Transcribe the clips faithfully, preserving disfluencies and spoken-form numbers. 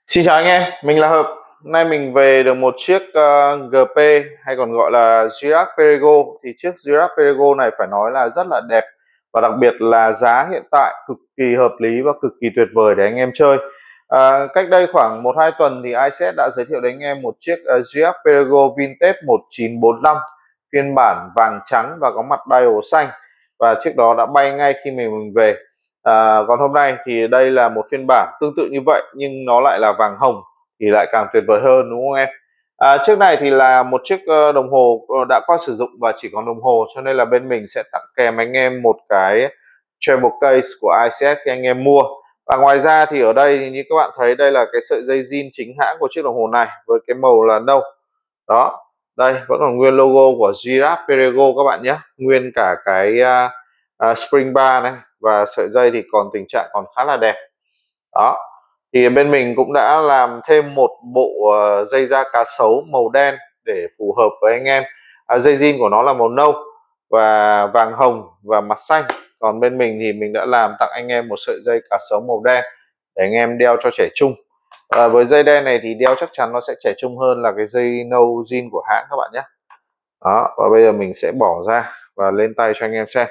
Xin chào anh em, mình là Hợp. Hôm nay mình về được một chiếc uh, giê pê hay còn gọi là Giraffe Perego. Thì chiếc Giraffe Perego này phải nói là rất là đẹp và đặc biệt là giá hiện tại cực kỳ hợp lý và cực kỳ tuyệt vời để anh em chơi. À, cách đây khoảng một hai tuần thì i xê ét đã giới thiệu đến anh em một chiếc uh, Giraffe Perego Vintage một chín bốn lăm phiên bản vàng trắng và có mặt dial xanh, và chiếc đó đã bay ngay khi mình, mình về. À, còn hôm nay thì đây là một phiên bản tương tự như vậy nhưng nó lại là vàng hồng thì lại càng tuyệt vời hơn, đúng không em? À, chiếc này thì là một chiếc uh, đồng hồ đã qua sử dụng và chỉ còn đồng hồ, cho nên là bên mình sẽ tặng kèm anh em một cái travel case của i xê ét khi anh em mua. Và ngoài ra thì ở đây thì như các bạn thấy, đây là cái sợi dây zin chính hãng của chiếc đồng hồ này với cái màu là nâu. Đó, đây vẫn còn nguyên logo của Giraffe Perego các bạn nhé, nguyên cả cái uh, uh, spring bar này, và sợi dây thì còn tình trạng còn khá là đẹp. Đó, thì bên mình cũng đã làm thêm một bộ uh, dây da cá sấu màu đen để phù hợp với anh em. À, dây zin của nó là màu nâu và vàng hồng và mặt xanh. Còn bên mình thì mình đã làm tặng anh em một sợi dây cá sấu màu đen để anh em đeo cho trẻ trung. À, với dây đen này thì đeo chắc chắn nó sẽ trẻ trung hơn là cái dây nâu zin của hãng các bạn nhé. Đó, và bây giờ mình sẽ bỏ ra và lên tay cho anh em xem.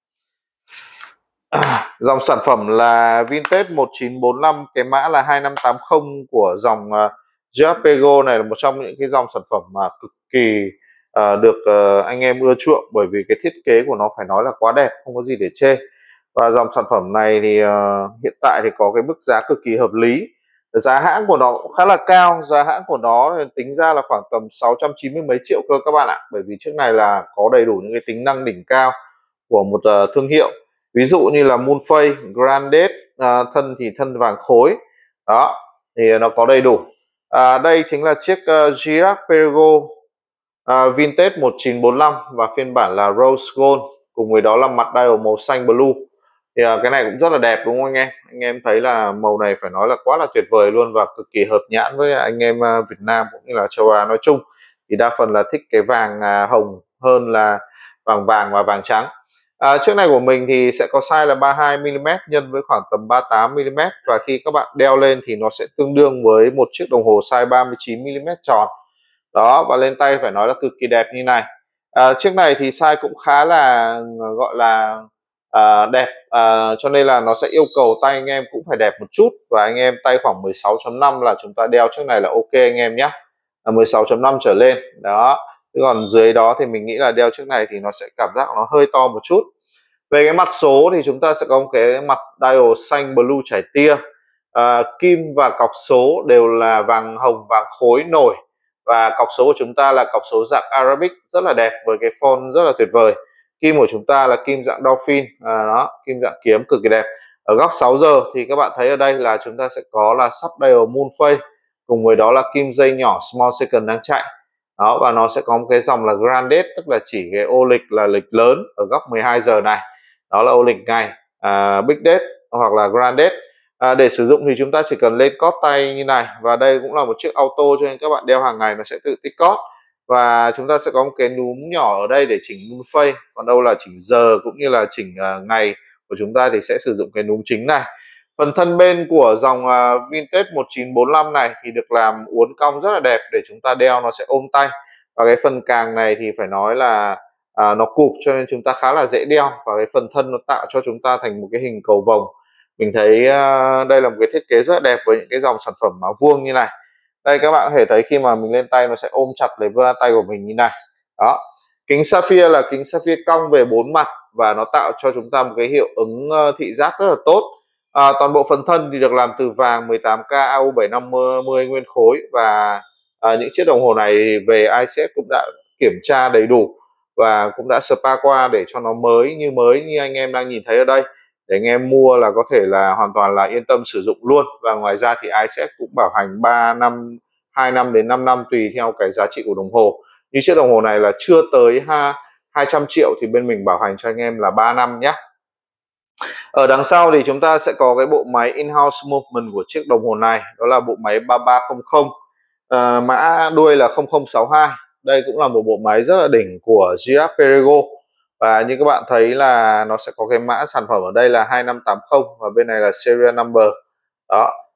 À, dòng sản phẩm là Vintage một chín bốn lăm, cái mã là hai năm tám không của dòng uh, Giraffe Perego này, là một trong những cái dòng sản phẩm mà cực kỳ uh, được uh, anh em ưa chuộng, bởi vì cái thiết kế của nó phải nói là quá đẹp, không có gì để chê. Và dòng sản phẩm này thì uh, hiện tại thì có cái mức giá cực kỳ hợp lý. Giá hãng của nó cũng khá là cao, giá hãng của nó tính ra là khoảng tầm sáu trăm chín mươi mấy triệu cơ các bạn ạ, bởi vì chiếc này là có đầy đủ những cái tính năng đỉnh cao của một uh, thương hiệu. Ví dụ như là Moonphase, Grandest, à, thân thì thân vàng khối. Đó, thì nó có đầy đủ. À, đây chính là chiếc uh, Giraffe Perego uh, Vintage một chín bốn lăm và phiên bản là Rose Gold, cùng với đó là mặt dial màu xanh blue. Thì uh, cái này cũng rất là đẹp, đúng không anh em? Anh em thấy là màu này phải nói là quá là tuyệt vời luôn, và cực kỳ hợp nhãn với anh em uh, Việt Nam cũng như là châu Á nói chung. Thì đa phần là thích cái vàng uh, hồng hơn là vàng vàng và vàng trắng. À, chiếc này của mình thì sẽ có size là ba mươi hai mi li mét nhân với khoảng tầm ba mươi tám mi li mét, và khi các bạn đeo lên thì nó sẽ tương đương với một chiếc đồng hồ size ba mươi chín mi li mét tròn. Đó, và lên tay phải nói là cực kỳ đẹp như này. À, chiếc này thì size cũng khá là gọi là à, đẹp, à, cho nên là nó sẽ yêu cầu tay anh em cũng phải đẹp một chút, và anh em tay khoảng mười sáu chấm năm là chúng ta đeo chiếc này là ok anh em nhé. À, mười sáu chấm năm trở lên. Đó, chứ còn dưới đó thì mình nghĩ là đeo chiếc này thì nó sẽ cảm giác nó hơi to một chút. Về cái mặt số thì chúng ta sẽ có một cái mặt dial xanh blue trải tia, à, kim và cọc số đều là vàng hồng vàng khối nổi, và cọc số của chúng ta là cọc số dạng Arabic rất là đẹp với cái font rất là tuyệt vời. Kim của chúng ta là kim dạng dolphin, à, đó, kim dạng kiếm cực kỳ đẹp. Ở góc sáu giờ thì các bạn thấy ở đây là chúng ta sẽ có là sub dial Moonphase, cùng với đó là kim dây nhỏ small second đang chạy. Đó, và nó sẽ có một cái dòng là Grandest, tức là chỉ cái ô lịch là lịch lớn ở góc mười hai giờ này, đó là ô lịch ngày. à, Big Date hoặc là Grandest. À, để sử dụng thì chúng ta chỉ cần lên cót tay như này, và đây cũng là một chiếc auto cho nên các bạn đeo hàng ngày nó sẽ tự tích cót, và chúng ta sẽ có một cái núm nhỏ ở đây để chỉnh Moonphase, còn đâu là chỉnh giờ cũng như là chỉnh uh, ngày của chúng ta thì sẽ sử dụng cái núm chính này. Phần thân bên của dòng uh, Vintage một chín bốn lăm này thì được làm uốn cong rất là đẹp để chúng ta đeo nó sẽ ôm tay, và cái phần càng này thì phải nói là à, nó cụp cho nên chúng ta khá là dễ đeo, và cái phần thân nó tạo cho chúng ta thành một cái hình cầu vồng. Mình thấy uh, đây là một cái thiết kế rất là đẹp với những cái dòng sản phẩm mà vuông như này. Đây các bạn có thể thấy khi mà mình lên tay nó sẽ ôm chặt lấy với tay của mình như này. Đó, kính sapphire là kính sapphire cong về bốn mặt, và nó tạo cho chúng ta một cái hiệu ứng uh, thị giác rất là tốt. À, toàn bộ phần thân thì được làm từ vàng mười tám K A U bảy năm mươi nguyên khối, và à, những chiếc đồng hồ này về i xê ét cũng đã kiểm tra đầy đủ và cũng đã spa qua để cho nó mới như mới như anh em đang nhìn thấy ở đây, để anh em mua là có thể là hoàn toàn là yên tâm sử dụng luôn. Và ngoài ra thì i xê ét cũng bảo hành ba năm, hai năm đến năm năm tùy theo cái giá trị của đồng hồ. Như chiếc đồng hồ này là chưa tới hai trăm triệu thì bên mình bảo hành cho anh em là ba năm nhé. Ở đằng sau thì chúng ta sẽ có cái bộ máy in-house movement của chiếc đồng hồ này, đó là bộ máy ba ba không không, à, mã đuôi là không không sáu hai. Đây cũng là một bộ máy rất là đỉnh của Giraffe Perego, và như các bạn thấy là nó sẽ có cái mã sản phẩm ở đây là hai năm tám không, và bên này là serial number. Đó,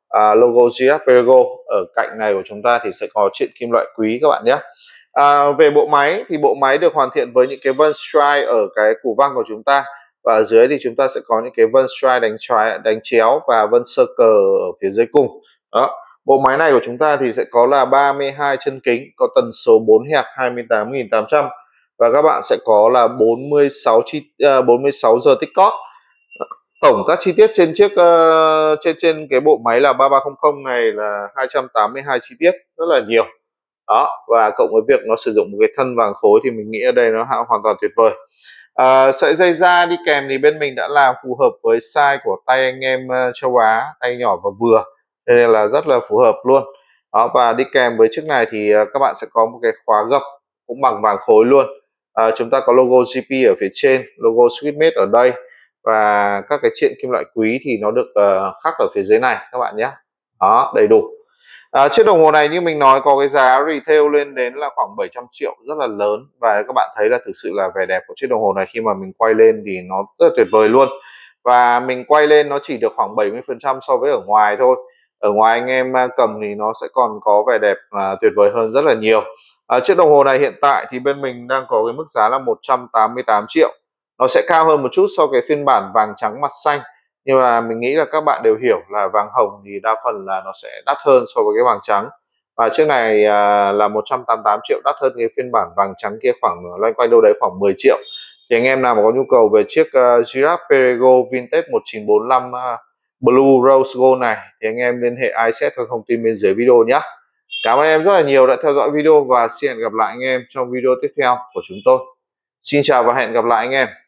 à, logo Giraffe Perego. Ở cạnh này của chúng ta thì sẽ có chiết kim loại quý các bạn nhé. À, về bộ máy thì bộ máy được hoàn thiện với những cái vân strike ở cái củ văng của chúng ta, và ở dưới thì chúng ta sẽ có những cái vân strike đánh trói, đánh chéo và vân circle ở phía dưới cùng. Đó. Bộ máy này của chúng ta thì sẽ có là ba mươi hai chân kính, có tần số bốn hẹp hai mươi tám nghìn tám trăm, và các bạn sẽ có là bốn mươi sáu chi uh, bốn mươi sáu giờ tích cóp. Tổng các chi tiết trên chiếc uh, trên trên cái bộ máy là ba ba không không này là hai trăm tám mươi hai chi tiết, rất là nhiều. Đó, và cộng với việc nó sử dụng một cái thân vàng khối thì mình nghĩ ở đây nó hoàn toàn tuyệt vời. À, sợi dây da đi kèm thì bên mình đã làm phù hợp với size của tay anh em châu Á, tay nhỏ và vừa, nên là rất là phù hợp luôn. Đó, và đi kèm với chiếc này thì các bạn sẽ có một cái khóa gập cũng bằng vàng khối luôn. À, chúng ta có logo giê pê ở phía trên, logo Swissmade ở đây, và các cái triện kim loại quý thì nó được uh, khắc ở phía dưới này các bạn nhé. Đó, đầy đủ. À, chiếc đồng hồ này như mình nói có cái giá retail lên đến là khoảng bảy trăm triệu, rất là lớn, và các bạn thấy là thực sự là vẻ đẹp của chiếc đồng hồ này khi mà mình quay lên thì nó rất là tuyệt vời luôn. Và mình quay lên nó chỉ được khoảng bảy mươi phần trăm so với ở ngoài thôi. Ở ngoài anh em cầm thì nó sẽ còn có vẻ đẹp à, tuyệt vời hơn rất là nhiều. À, chiếc đồng hồ này hiện tại thì bên mình đang có cái mức giá là một trăm tám mươi tám triệu. Nó sẽ cao hơn một chút so với phiên bản vàng trắng mặt xanh, nhưng mà mình nghĩ là các bạn đều hiểu là vàng hồng thì đa phần là nó sẽ đắt hơn so với cái vàng trắng. Và chiếc này à, là một trăm tám mươi tám triệu, đắt hơn cái phiên bản vàng trắng kia khoảng loanh quanh đâu đấy khoảng mười triệu. Thì anh em nào mà có nhu cầu về chiếc uh, Giraffe Perego Vintage một chín bốn lăm uh, Blue Rose Gold này thì anh em liên hệ i xét theo thông tin bên dưới video nhé. Cảm ơn em rất là nhiều đã theo dõi video, và xin hẹn gặp lại anh em trong video tiếp theo của chúng tôi. Xin chào và hẹn gặp lại anh em.